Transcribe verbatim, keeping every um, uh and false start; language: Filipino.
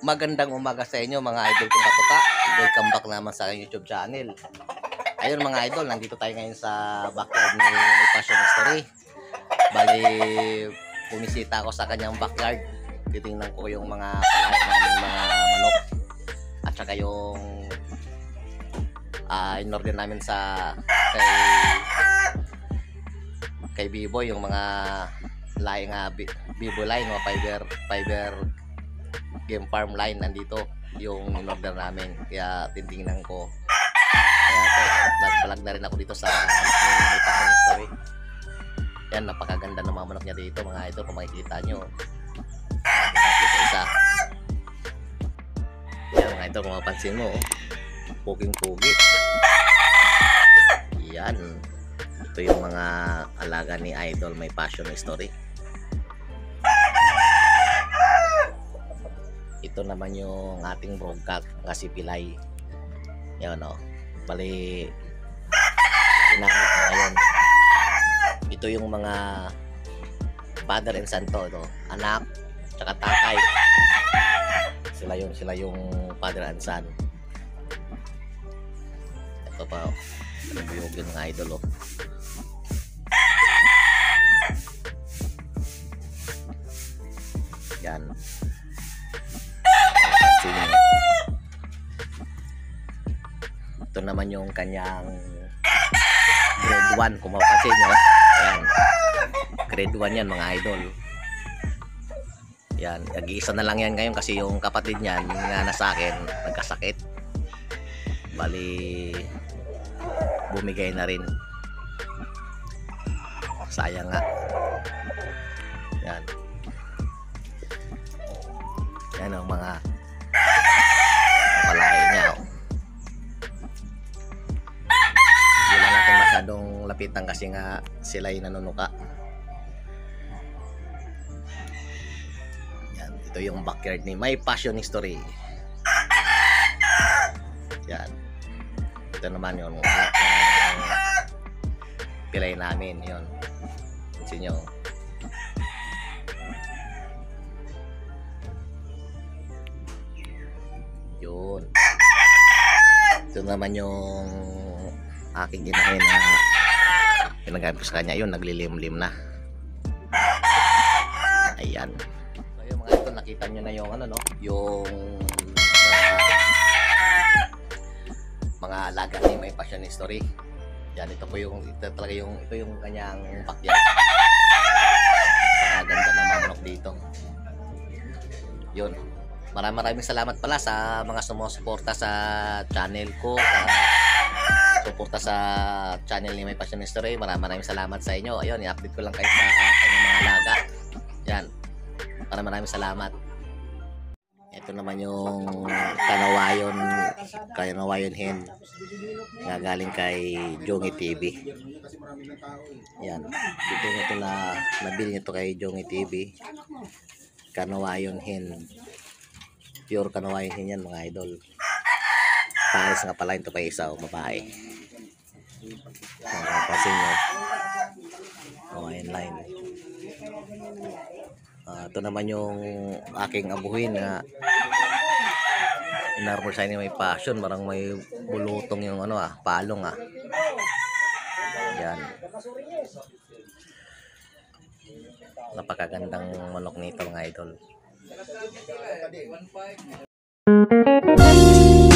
Magandang umaga sa inyo mga idol kong katuka. Welcome back naman sa aking YouTube channel. Ayun mga idol, nandito tayo ngayon sa backyard ni May Passion History. Bali, pumisita ako sa kanyang backyard. Titingnan ko yung mga palayan namin mga manok. At saka yung uh, in-order namin sa kay kay Biboy yung mga laing uh, Biboy line, mga fiber fiber game farm line. Nandito yung in-order namin, kaya titingnan ko. Kaya ito, nag-vlog na rin ako dito sa May Passion History. Yan, napakaganda ng mga manok niya dito mga idol, kung makikita nyo. Isa. Yan mga idol, kung mapansin mo, puging-pugi. Yan. Ito yung mga alaga ni Idol May Passion History. Ito naman yung ating broadcast kasi pilay. Yan o. Bali, ginamit na ngayon. Ito yung mga father and son to. Ito. Anak, tsaka tatay. Sila yun. Sila yung father and son. Ito pa o. Nabuyog yung mga idol o. Yan. Ito naman yung kanyang grade one, kung mapapansin nyo. Ayan. Grade one yan mga idol. Yan. Nag-iisa na lang yan ngayon kasi yung kapatid niyan nga na sa akin nagkasakit. Bali, bumigay na rin. Sayang nga. Yan. Yan ang mga palayan niya. Oh. Hindi lang natin masyadong lapitan kasi nga sila yung nanunuka. Yan. Ito yung backyard ni May Passion History. Yan. Ito naman yung pilay namin. Yun. Pansin nyo. Yun. Ito naman yung aking ginahin na pinagamit ko sa kanya. Yun, naglilim-lim na. Ayan. So yung mga ito, nakita nyo na yung ano no, yung uh, mga alaga ni May Passion History. Yan, ito po yung ito talaga yung ito yung kanyang backyard. Ganda ng mga manok dito. Yun. Maraming maraming salamat pala sa mga sumusuporta sa channel ko, uh, suporta sa channel ni May Passion History. Maraming maraming salamat sa inyo. Ayun, i-update ko lang kayo sa kanyang mga alaga. Yan. Maraming maraming salamat. Ito naman yung kanawayon, kanawayon hen na galing kay Jongy T V. Yan. Dito nito na nabili nito kay Jongy T V. Kanawayon hen. Pure kanawayon hen yan mga idol. Pares nga pala ito pa isa o babae. Pansin nyo. Kanawayon line. Uh, ito naman yung aking abuhin na inarbor sa inyo May Passion. Marang may bulutong yung ano ah, palong ah. Yan. Napakagandang manok nito mga idol.